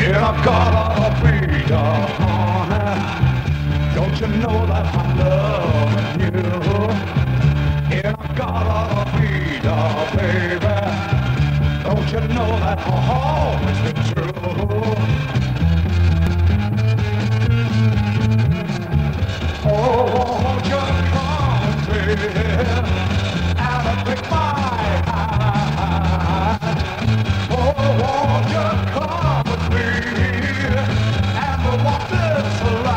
Yeah, I gotta be the honey. Don't you know that I'm loving you? Yeah, I gotta be the baby. Don't you know that I'll always be true? Oh, won't you come with me and take my hand? Oh, won't you come with me and we'll walk this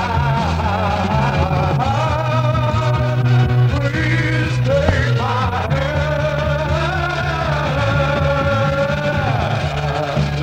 line? Please take my hand.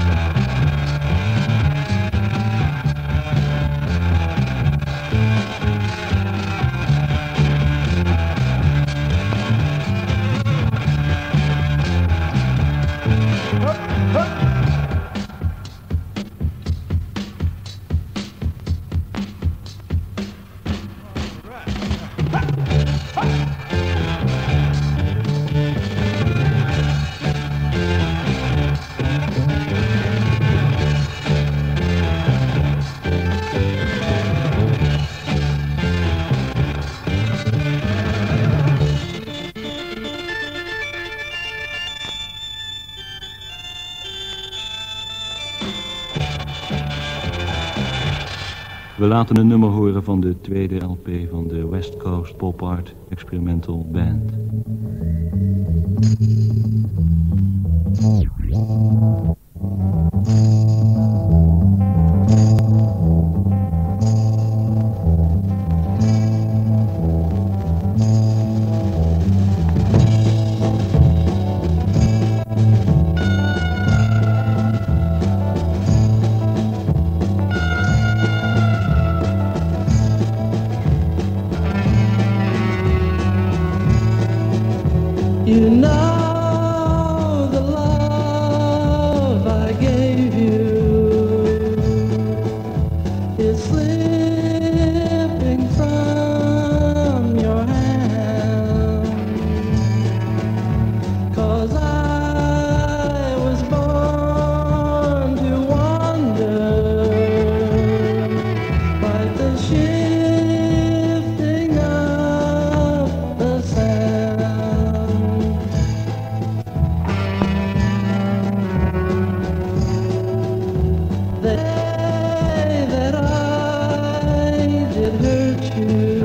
We laten een nummer horen van de tweede LP van de West Coast Pop Art Experimental Band. You know the love I gave you is slipping from your hand, 'cause I was born to wander like the shifting of the sand. The day that I did hurt you,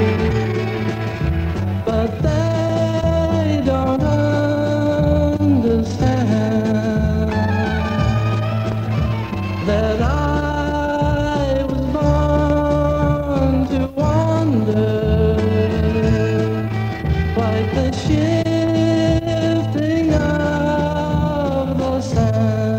but they don't understand that I was born to wander like the shifting of the sand.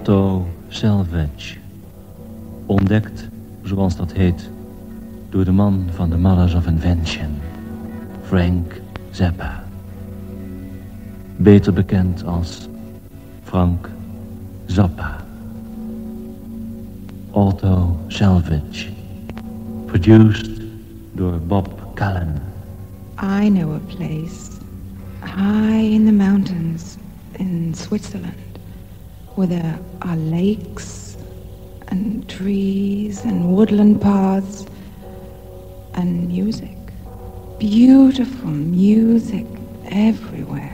Auto Salvage. Ontdekt, zoals dat heet, door de man van de Mothers of Invention, Frank Zappa. Beter bekend als Frank Zappa. Auto Salvage. Produced door Bob Callan. I know a place high in the mountains in Switzerland where there are lakes and trees and woodland paths and music. Beautiful music everywhere.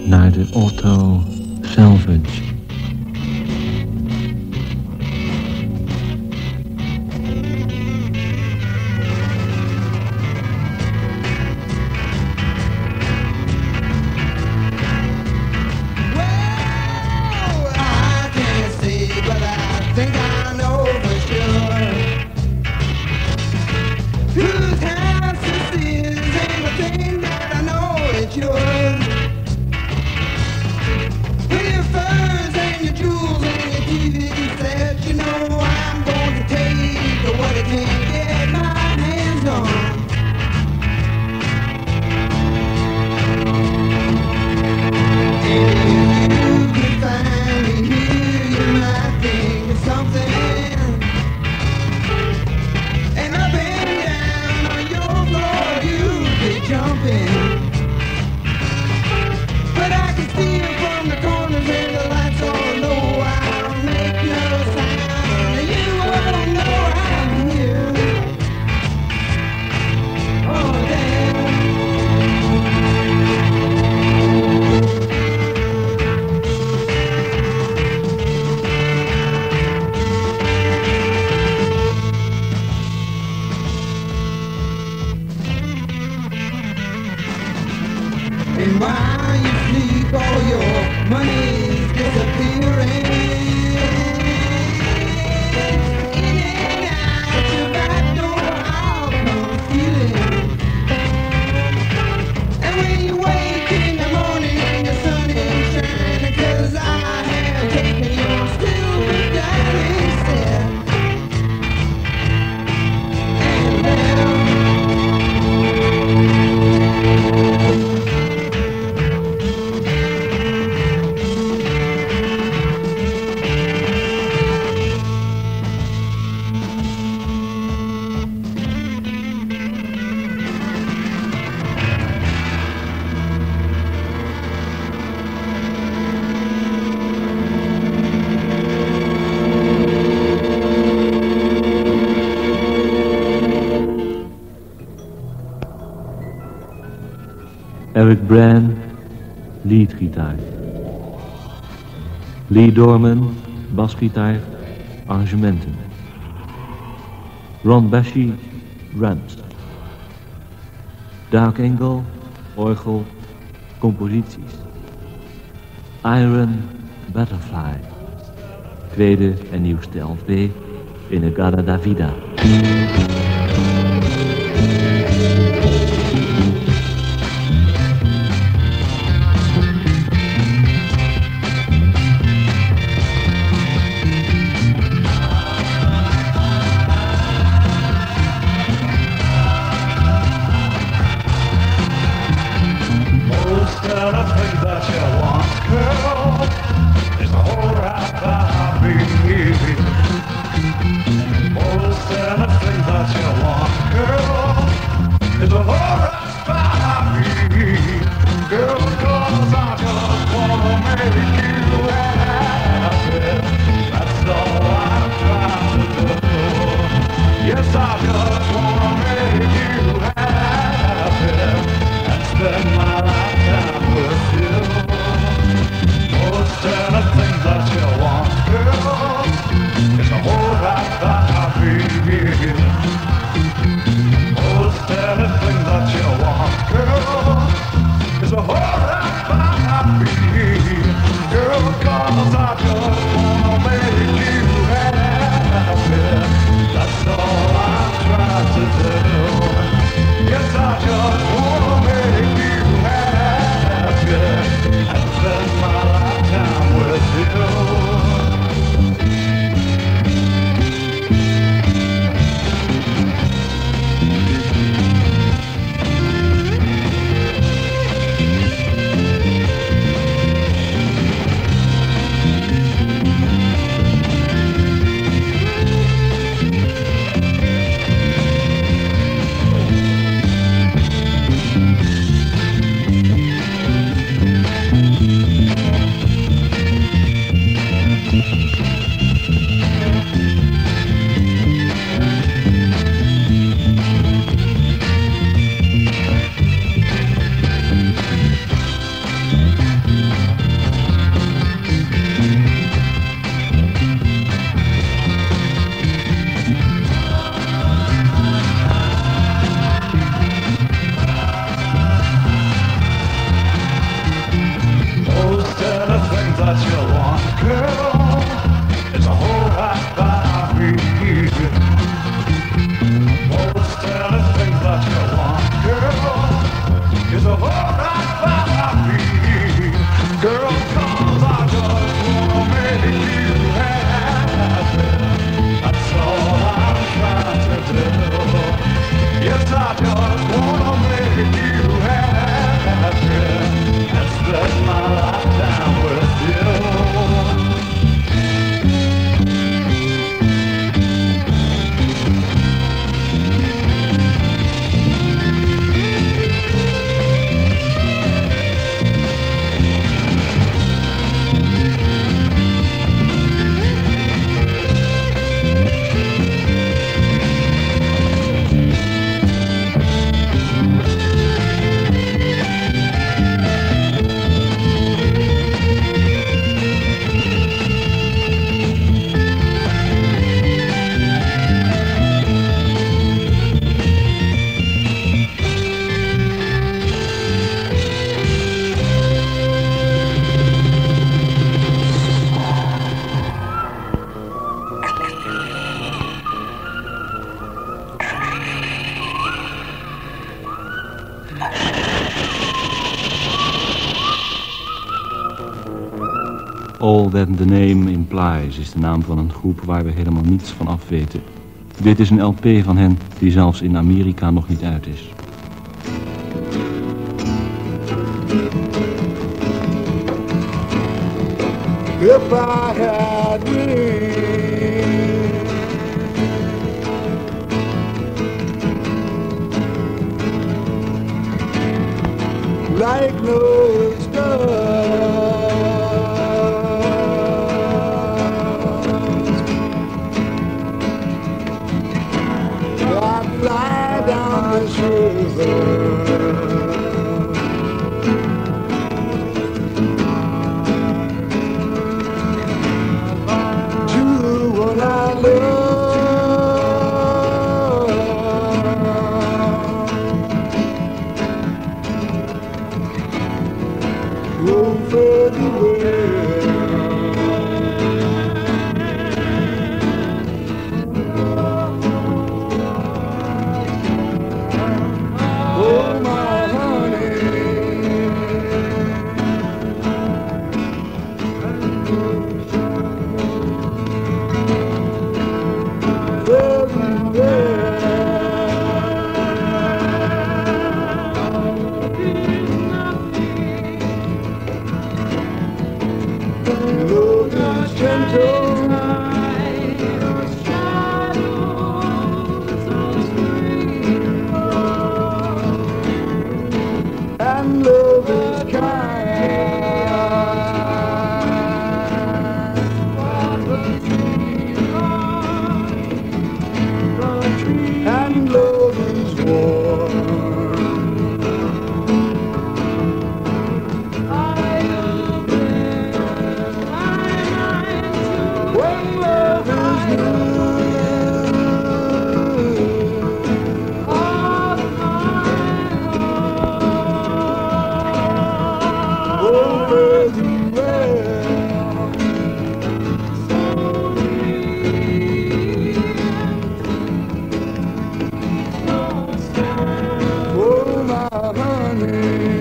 naar de Otto Salvage. Well, I can't see, but I think I know for sure whose house this is, and the thing that I know it's yours. With your furs and your jewels and your TV sets, you know I'm going to take what I can get my hands on. And if you can find me here, you might think of something. And up and down on your floor, you'll be jumping. But I can see it from the corners and the lights on low. I'll make no sound, and you won't know I'm here. Oh, damn. And while you sleep, all your money's disappearing. In and out your back door, I'll come stealing. And when you wake in the morning and the sun is shining, 'cause I have taken your stupid diary set. And then Eric Brand, leadgitaar. Lee Dorman, basgitaar, arrangementen. Ron Bashy, drums. Doug Engel, orgel, composities. Iron Butterfly, tweede en nieuwste LP, Inagada da Vida. Most of the things that you want, girl, is the whole right by me. Most of the things that you want, girl, is the whole right by me. Girl, 'cause I just wanna make you happy. That's all I'm trying to do. Yes, I just wanna make you happy and spend my lifetime with you. Most anything that you want, girl, is a whole right by me. Most anything that you want, girl, is a whole right by me. Girl, 'cause I just wanna make you happy. That's all I'm trying to do. Yes, I just wanna make you happy and spend my lifetime with you. that you want, girl, is a whole lot by me. Most anything that you want, girl, is a whole lot by me. Girl, 'cause I just wanna make you happy. That's all I'm trying to do. Yes, I just wanna make you happy and spend my lifetime with you. All That the Name Implies is de naam van een groep waar we helemaal niets van af weten. Dit is een LP van hen die zelfs in Amerika nog niet uit is. If I had wings like Noah's dove, I'd fly down this river to what I love. Over the world. Oh, my honey. Love is gentle. And love is kind. And love is warm. When love is new. Over the world. Oh, my honey.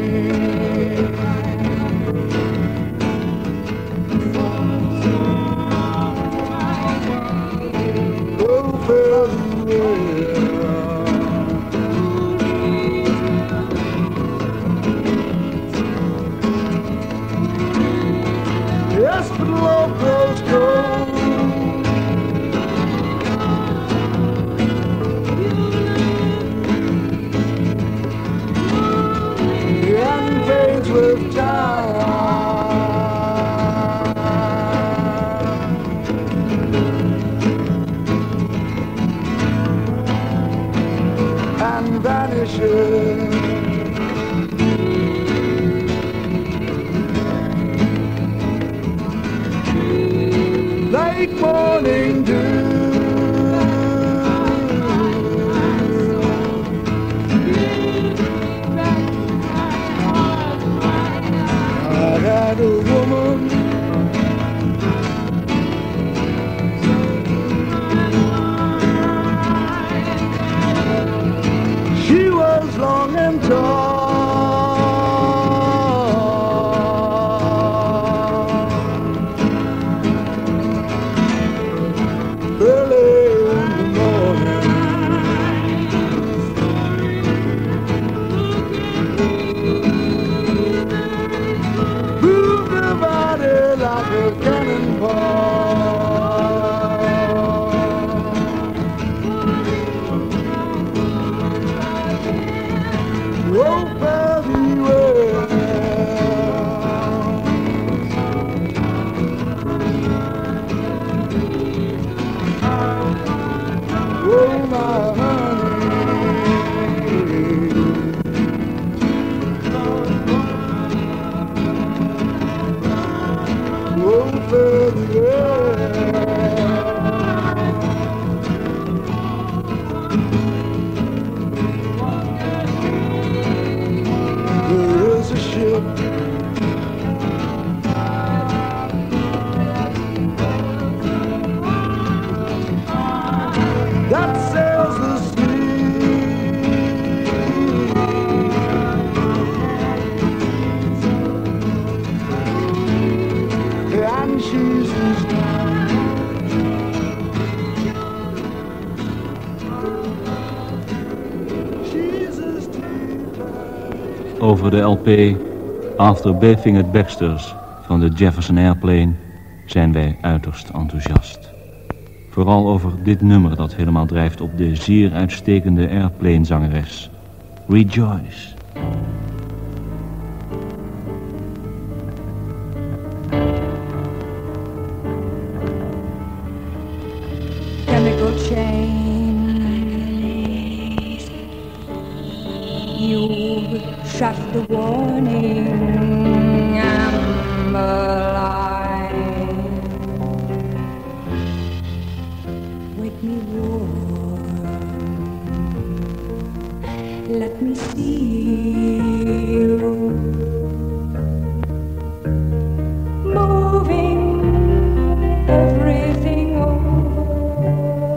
Over the world. Yes, but love grows cold and fades with time. And vanishes. Like morning dew. I had a woman There is a ship that sails the sea, and she's Over de LP After Bathing at Baxter's van de Jefferson Airplane zijn wij uiterst enthousiast. Vooral over dit nummer dat helemaal drijft op de zeer uitstekende Airplane-zangeres Rejoice. Chemical change. You've shut the warning. I'm alive. Wake me warm. Let me see you. Moving everything over.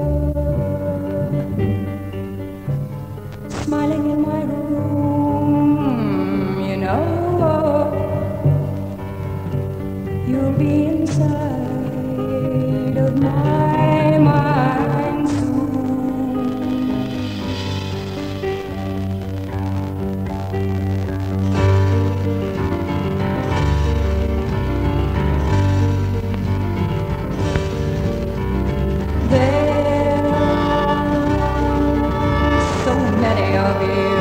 Smiling in my room, you know. You'll be inside of my mind soon. There are so many of you.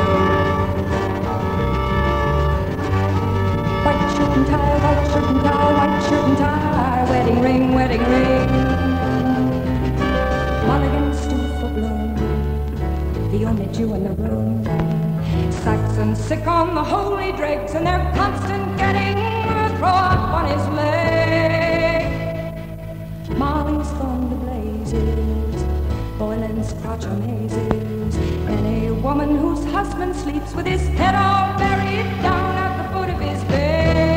White shirt and tie, white shirt and tie, white shirt and tie, wedding ring, wedding ring. Mulligan's still for bloom, the only Jew in the room. Saxon sick on the holy dregs, and they're constant getting a throw up on his leg. Molly's from the blazes, boiling scotch mazes. Any woman whose husband sleeps with his head all buried down at the foot of his bed.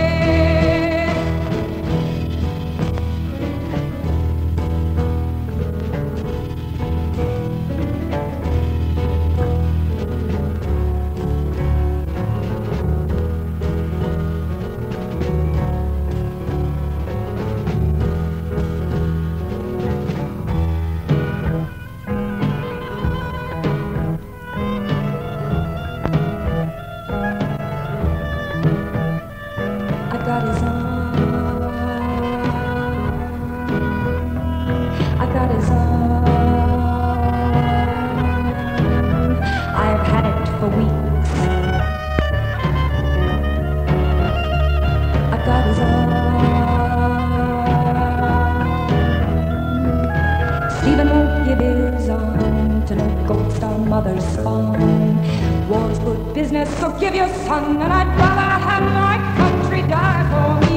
So give your son, and I'd rather have my country die for me.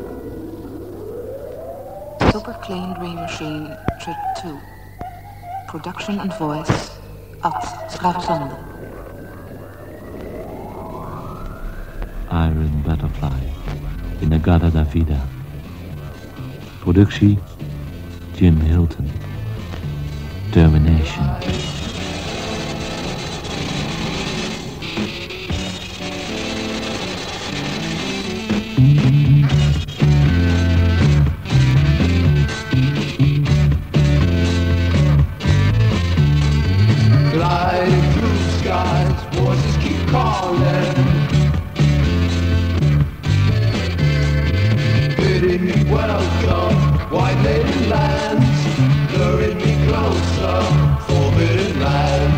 Super Clean Dream Machine, Trip 2. production and voice, Ad Schravzande. Iron Butterfly, Inagada da Vida. Productie, Jim Hilton. Termination. Gliding through skies, voices keep calling, bidding me welcome. White lady lands, luring me closer, forbidden land.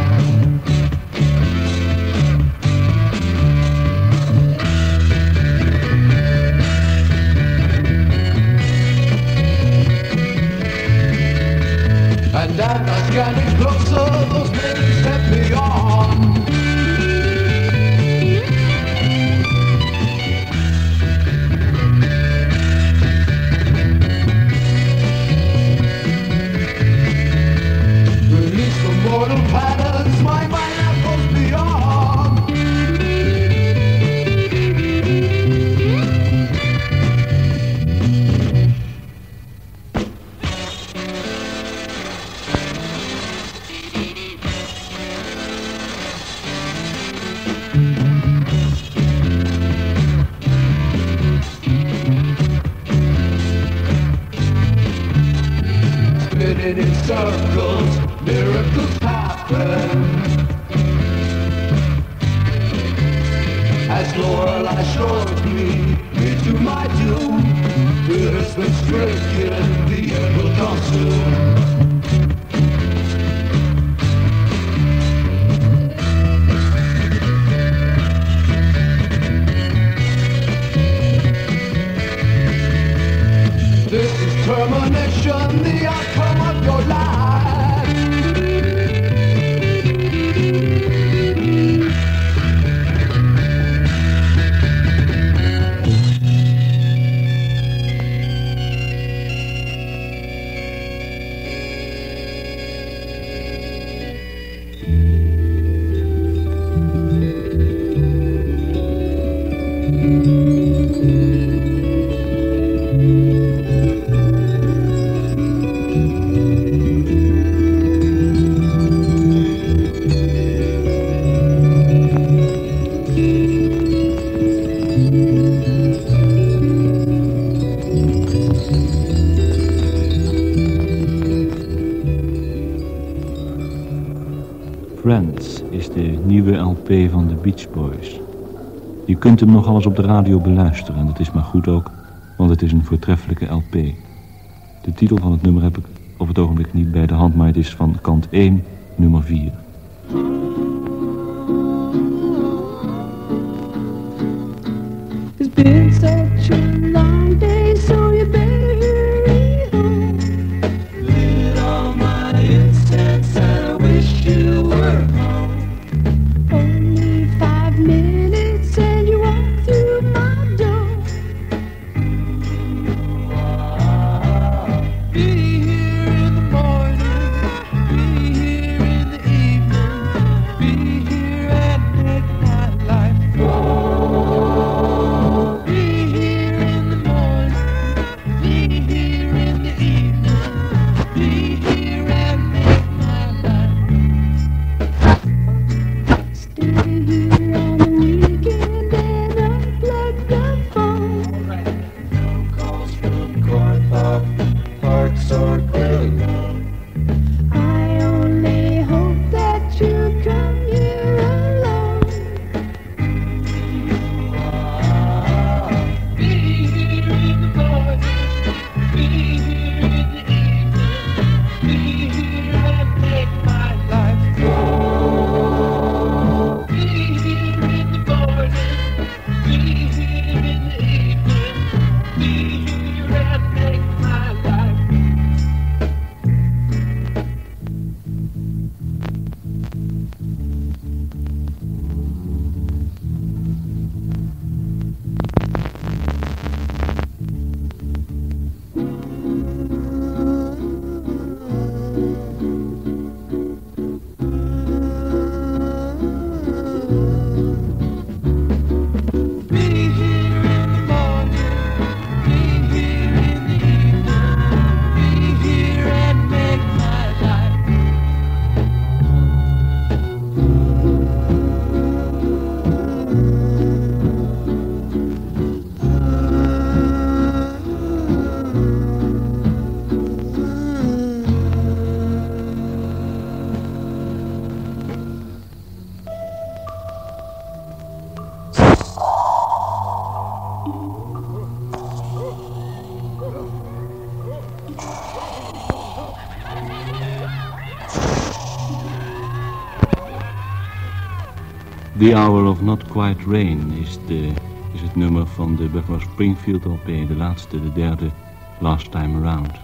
And as I scanning closer, those men set me on. Release from mortal patterns, my mind now goes beyond. Spinning in circles, miracles happen. As Lorelei showed me to my doom, it has been stricken, the end will come soon. This is termination, the outcome of your life. Friends is de nieuwe LP van de Beach Boys. Je kunt hem nog alles op de radio beluisteren en dat is maar goed ook, want het is een voortreffelijke LP. De titel van het nummer heb ik op het ogenblik niet bij de hand, maar het is van kant 1, nummer 4. It's been such a long day, so you better hurry home. With all my incense, I wish you were home. Only 5 minutes and you walk through my door. Be here in the morning, be here in the evening, be here and make my life. Be here The Hour of Not Quite Rain is het nummer van de Buffalo Springfield LP, de laatste, de derde, Last Time Around.